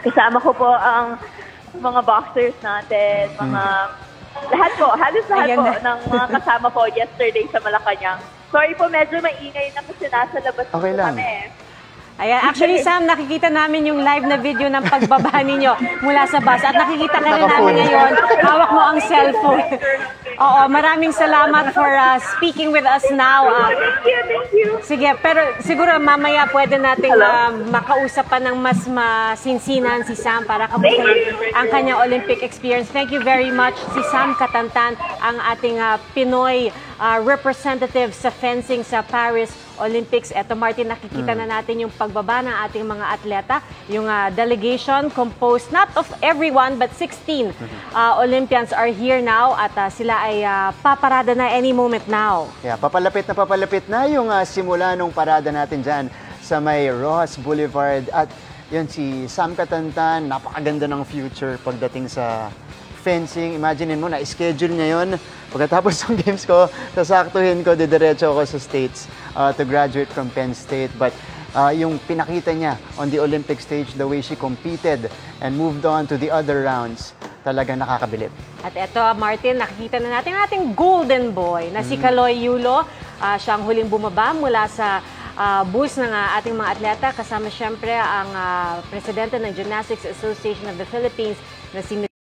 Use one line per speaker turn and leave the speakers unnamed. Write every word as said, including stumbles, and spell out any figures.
Kasama ko po ang mga boxers natin, mga hmm. lahat po, halos lahat Ayan po na. ng mga kasama po yesterday sa Malacanang. Sorry po, medyo maingay na kasi nasa labas
okay
po
lang.
kami.
Ayan, actually Sam, nakikita namin yung live na video ng pagbaba ninyo mula sa bus at nakikita ka rin namin ngayon, hawak mo ang cellphone. Oo, maraming salamat for uh, speaking with us now. Uh,
thank you, thank you.
Sige, pero siguro mamaya pwede nating uh, makausap pa ng mas masinsinan si Sam para kamustahin ang kanyang Olympic experience. Thank you very much. Si Sam Katantan, ang ating uh, Pinoy uh, representative sa fencing sa Paris Olympics. Eto Martin, nakikita mm. na natin yung pagbaba ng ating mga atleta. Yung uh, delegation composed not of everyone but sixteen uh, Olympians are here now at uh, sila ay uh, paparada na any moment now.
Yeah, papalapit na papalapit na yung uh, simula nung parada natin dyan sa may Rojas Boulevard. At yun si Sam Katantan, napakaganda ng future pagdating sa fencing. Imagine mo na, schedule niya yun. Pagkatapos ng games ko, sasaktuhin ko, didiretso ako sa States uh, to graduate from Penn State. But uh, yung pinakita niya on the Olympic stage, the way she competed and moved on to the other rounds, talagang nakakabilib.
At eto, Martin, nakikita na natin ang ating golden boy na si Kaloy Yulo. Uh, siyang huling bumaba mula sa uh, bus ng uh, ating mga atleta. Kasama siyempre ang uh, presidente ng Gymnastics Association of the Philippines na si